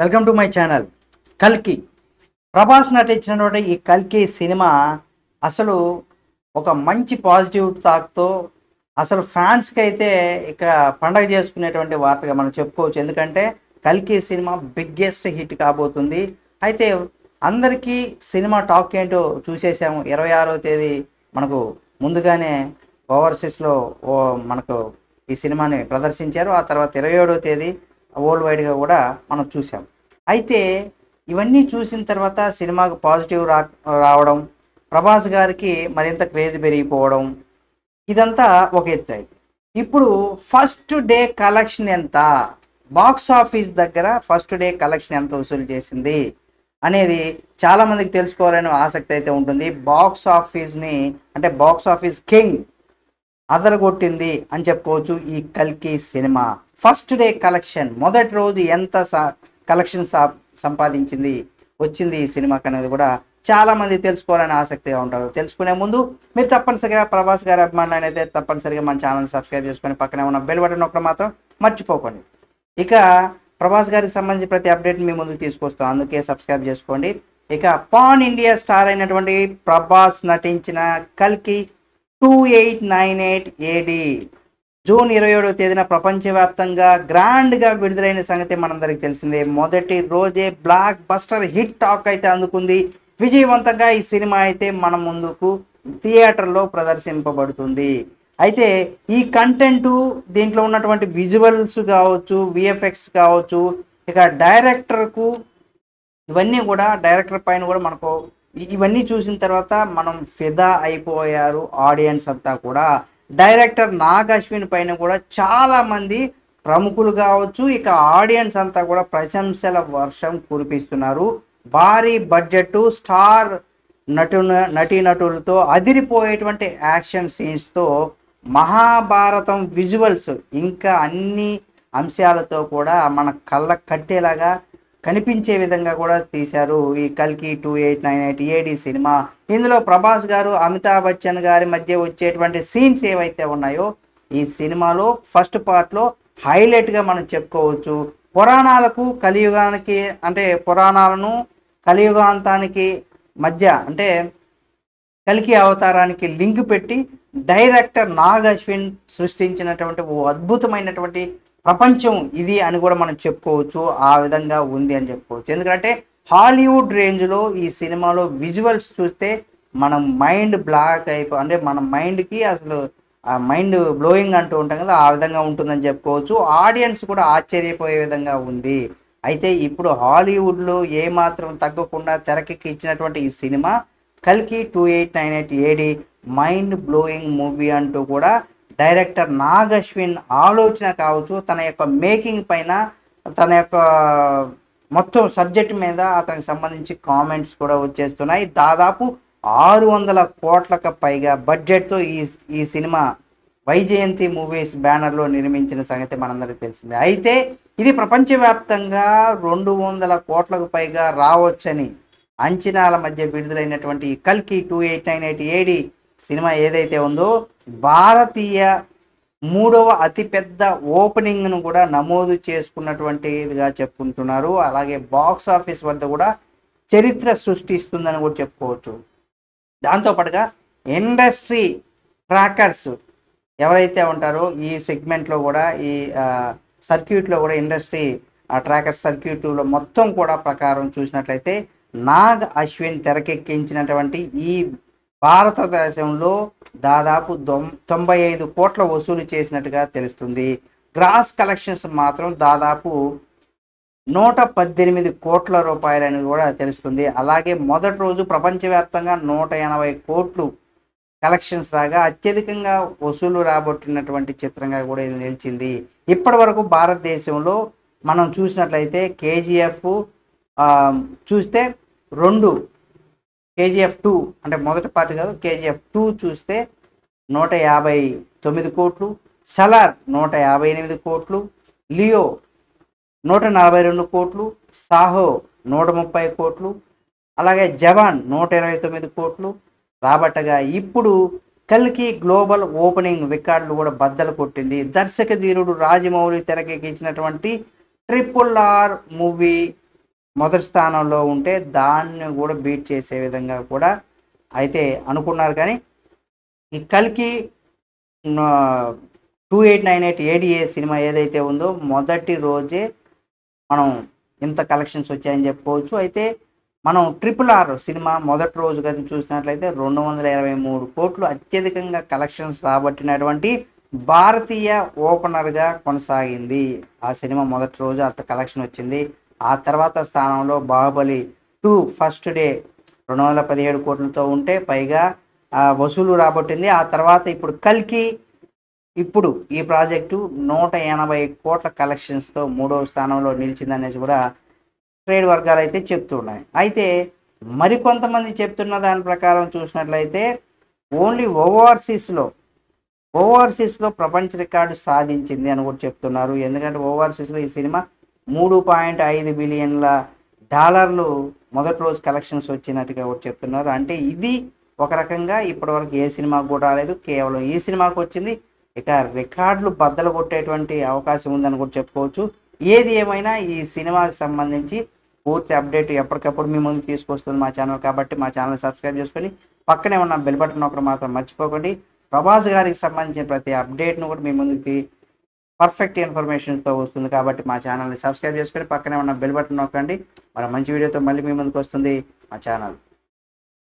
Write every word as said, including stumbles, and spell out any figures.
Welcome to my channel. కల్కి ప్రభాస్ నటించినటువంటి ఈ కల్కి సినిమా అసలు ఒక మంచి పాజిటివ్ టాక్తో అసలు ఫ్యాన్స్కి అయితే ఇక పండగ చేసుకునేటువంటి వార్తగా మనం చెప్పుకోవచ్చు. ఎందుకంటే కల్కి సినిమా బిగ్గెస్ట్ హిట్ కాబోతుంది. అయితే అందరికీ సినిమా టాక్ ఏంటో చూసేసాము. ఇరవై ఆరో తేదీ మనకు ముందుగానే ఓవర్సీస్లో ఓ మనకు ఈ సినిమాని ప్రదర్శించారు. ఆ తర్వాత ఇరవై ఏడో తేదీ వరల్డ్ వైడ్గా కూడా మనం చూసాం. అయితే ఇవన్నీ చూసిన తర్వాత సినిమాకు పాజిటివ్ రా రావడం ప్రభాస్ గారికి మరింత క్రేజ్ పెరిగిపోవడం ఇదంతా ఒక ఎత్తు. అయితే ఇప్పుడు ఫస్ట్ డే కలెక్షన్ ఎంత, బాక్స్ ఆఫీస్ దగ్గర ఫస్ట్ డే కలెక్షన్ ఎంత వసూలు చేసింది అనేది చాలామందికి తెలుసుకోవాలని ఆసక్తి అయితే ఉంటుంది. బాక్స్ ఆఫీస్ని అంటే బాక్స్ ఆఫీస్ కింగ్ అదరగొట్టింది అని చెప్పుకోవచ్చు ఈ కల్కి సినిమా. ఫస్ట్ డే కలెక్షన్ మొదటి రోజు ఎంత కలెక్షన్ సంపాదించింది వచ్చింది ఈ సినిమాకి అనేది కూడా చాలామంది తెలుసుకోవాలని ఆసక్తిగా ఉంటారు. తెలుసుకునే ముందు మీరు తప్పనిసరిగా ప్రభాస్ గారి అభిమానులు అయితే తప్పనిసరిగా మన ఛానల్ సబ్స్క్రైబ్ చేసుకొని పక్కనే ఉన్న బెల్ బటన్ నొక్కడం మాత్రం మర్చిపోకండి. ఇక ప్రభాస్ గారికి సంబంధించి ప్రతి అప్డేట్ మీ ముందుకు తీసుకొస్తాం, అందుకే సబ్స్క్రైబ్ చేసుకోండి. ఇక పాన్ ఇండియా స్టార్ అయినటువంటి ప్రభాస్ నటించిన కల్కి two eight nine eight AD June ఇరవై ఏడవ తేదీన ప్రపంచవ్యాప్తంగా గ్రాండ్గా విడుదలైన సంగతి మనందరికి తెలిసిందే. మొదటి రోజే బ్లాక్ బస్టర్ హిట్ టాక్ అయితే అందుకుంది. విజయవంతంగా ఈ సినిమా అయితే మన ముందుకు థియేటర్లో ప్రదర్శింపబడుతుంది. అయితే ఈ కంటెంట్ దీంట్లో ఉన్నటువంటి విజువల్స్ కావచ్చు, విఎఫ్ఎక్స్ కావచ్చు, ఇక డైరెక్టర్కు ఇవన్నీ కూడా డైరెక్టర్ పైన కూడా మనకు ఇవన్నీ చూసిన తర్వాత మనం ఫిదా అయిపోయారు ఆడియన్స్ అంతా కూడా. డైరెక్టర్ నాగ్ అశ్విన్ పైన కూడా చాలామంది ప్రముఖులు కావచ్చు, ఇక ఆడియన్స్ అంతా కూడా ప్రశంసల వర్షం కురిపిస్తున్నారు. భారీ బడ్జెట్ స్టార్ నటు నటీనటులతో అదిరిపోయేటువంటి యాక్షన్ సీన్స్తో మహాభారతం విజువల్స్ ఇంకా అన్ని అంశాలతో కూడా మన కళ్ళ కట్టేలాగా కనిపించే విధంగా కూడా తీశారు ఈ కల్కి two eight nine eight AD cinema. ఇందులో ప్రభాస్ గారు అమితాబ్ బచ్చన్ గారి మధ్య వచ్చేటువంటి సీన్స్ ఏవైతే ఉన్నాయో ఈ సినిమాలో ఫస్ట్ పార్ట్లో హైలైట్గా మనం చెప్పుకోవచ్చు. పురాణాలకు కలియుగానికి అంటే పురాణాలను కలియుగాంతానికి మధ్య అంటే కల్కి అవతారానికి లింక్ పెట్టి డైరెక్టర్ నాగ్ అశ్విన్ సృష్టించినటువంటి ఓ అద్భుతమైనటువంటి ప్రపంచం ఇది అని కూడా మనం చెప్పుకోవచ్చు. ఆ విధంగా ఉంది అని చెప్పుకోవచ్చు. ఎందుకంటే హాలీవుడ్ రేంజ్లో ఈ సినిమాలో విజువల్స్ చూస్తే మనం మైండ్ బ్లాక్ అయిపో అంటే మన మైండ్కి అసలు ఆ మైండ్ బ్లోయింగ్ అంటూ ఉంటాం కదా, ఆ విధంగా ఉంటుందని చెప్పుకోవచ్చు. ఆడియన్స్ కూడా ఆశ్చర్యపోయే విధంగా ఉంది. అయితే ఇప్పుడు హాలీవుడ్లో ఏమాత్రం తగ్గకుండా తెరకెక్కి ఇచ్చినటువంటి ఈ సినిమా కల్కి two eight nine eight AD mind blowing movie అంటూ కూడా డైరెక్టర్ నాగ్ అశ్విన్ ఆలోచన కావచ్చు, తన యొక్క మేకింగ్ పైన తన యొక్క మొత్తం సబ్జెక్ట్ మీద అతనికి సంబంధించి కామెంట్స్ కూడా వచ్చేస్తున్నాయి. దాదాపు ఆరు వందల కోట్లకు పైగా బడ్జెట్తో ఈ ఈ సినిమా వైజయంతి మూవీస్ బ్యానర్లో నిర్మించిన సంగతి మనందరికీ తెలిసిందే. అయితే ఇది ప్రపంచవ్యాప్తంగా రెండు వందల కోట్లకు పైగా రావచ్చని అంచనాల మధ్య విడుదలైనటువంటి కల్కి two eight nine eight AD cinema ఏదైతే ఉందో భారతీయ మూడవ అతిపెద్ద ఓపెనింగ్ను కూడా నమోదు చేసుకున్నటువంటిదిగా చెప్పుకుంటున్నారు. అలాగే బాక్స్ ఆఫీస్ వద్ద కూడా చరిత్ర సృష్టిస్తుందని కూడా చెప్పుకోవచ్చు. దాంతోపాటుగా ఇండస్ట్రీ ట్రాకర్స్ ఎవరైతే ఉంటారో ఈ సెగ్మెంట్లో కూడా ఈ సర్క్యూట్లో కూడా ఇండస్ట్రీ ట్రాకర్ సర్క్యూట్లో మొత్తం కూడా ప్రకారం చూసినట్లయితే నాగ్ అశ్విన్ తెరకెక్కించినటువంటి ఈ భారతదేశంలో దాదాపు తొంభై ఐదు కోట్ల వసూలు చేసినట్టుగా తెలుస్తుంది. గ్రాస్ కలెక్షన్స్ మాత్రం దాదాపు నూట పద్దెనిమిది కోట్ల రూపాయలని కూడా తెలుస్తుంది. అలాగే మొదటి రోజు ప్రపంచవ్యాప్తంగా నూట ఎనభై కోట్లు కలెక్షన్స్ రాగా అత్యధికంగా వసూలు రాబట్టినటువంటి చిత్రంగా కూడా ఇది నిలిచింది. ఇప్పటి వరకు భారతదేశంలో మనం చూసినట్లయితే కేజీఎఫ్ చూస్తే రెండు కేజీఎఫ్ టూ అంటే మొదటి పార్ట్ కాదు, కేజీఎఫ్ టూ చూస్తే నూట యాభై తొమ్మిది కోట్లు, సలార్ నూట యాభై ఎనిమిది కోట్లు, లియో నూట నలభై రెండు కోట్లు, సాహో నూట ముప్పై కోట్లు, అలాగే జవాన్ నూట ఇరవై తొమ్మిది కోట్లు రాబట్టగా ఇప్పుడు కల్కి గ్లోబల్ ఓపెనింగ్ రికార్డులు కూడా బద్దలు కొట్టింది. దర్శక ధీరుడు రాజమౌళి తెరకెక్కించినటువంటి ట్రిపుల్ ఆర్ మూవీ మొదటి స్థానంలో ఉంటే దాన్ని కూడా బీట్ చేసే విధంగా కూడా అయితే అనుకున్నారు. కానీ ఈ కల్కి టూ ఎయిట్ నైన్ ఎయిట్ ఏడిఏ సినిమా ఏదైతే ఉందో మొదటి రోజే మనం ఇంత కలెక్షన్స్ వచ్చాయని చెప్పుకోవచ్చు. అయితే మనం ట్రిపుల్ ఆర్ సినిమా మొదటి రోజు కానీ చూసినట్లయితే రెండు వందల ఇరవై మూడు కోట్లు అత్యధికంగా కలెక్షన్స్ రాబట్టినటువంటి భారతీయ ఓపెనర్గా కొనసాగింది. ఆ సినిమా మొదటి రోజు అంత కలెక్షన్ వచ్చింది. ఆ తర్వాత స్థానంలో బాహుబలి టూ ఫస్ట్ డే రెండు వందల పదిహేడు కోట్లతో ఉంటే పైగా వసూలు రాబట్టింది. ఆ తర్వాత ఇప్పుడు కల్కి ఇప్పుడు ఈ ప్రాజెక్టు నూట ఎనభై కోట్ల కలెక్షన్స్తో మూడవ స్థానంలో నిలిచిందనేసి కూడా ట్రేడ్ వర్గాలు అయితే చెప్తున్నాయి. అయితే మరికొంతమంది చెప్తున్న దాని ప్రకారం చూసినట్లయితే ఓన్లీ ఓవర్సీస్లో ఓవర్సీస్లో ప్రపంచ రికార్డు సాధించింది అని కూడా చెప్తున్నారు. ఎందుకంటే ఓవర్సీస్లో ఈ సినిమా మూడు పాయింట్ ఐదు బిలియన్ల డాలర్లు మొదటి రోజు కలెక్షన్స్ వచ్చినట్టుగా కూడా చెప్తున్నారు. అంటే ఇది ఒక రకంగా ఇప్పటివరకు ఏ సినిమాకు కూడా రాలేదు, కేవలం ఈ సినిమాకు వచ్చింది. ఇక రికార్డులు బద్దలు కొట్టేటువంటి అవకాశం ఉందని కూడా చెప్పుకోవచ్చు. ఏది ఏమైనా ఈ సినిమాకి సంబంధించి పూర్తి అప్డేట్ ఎప్పటికప్పుడు మీ ముందు తీసుకొస్తుంది మా ఛానల్. కాబట్టి మా ఛానల్ సబ్స్క్రైబ్ చేసుకొని పక్కనే ఉన్న బెల్ బటన్ ఒకటి మాత్రం మర్చిపోకండి. ప్రభాస్ గారికి సంబంధించిన ప్రతి అప్డేట్ను కూడా మీ ముందుకి పర్ఫెక్ట్ ఇన్ఫర్మేషన్తో వస్తుంది. కాబట్టి మా ఛానల్ని సబ్స్క్రైబ్ చేసుకొని పక్కనే ఉన్న బెల్ బటన్ నొక్కండి. మరి మంచి వీడియోతో మళ్ళీ మీ ముందుకు వస్తుంది మా ఛానల్.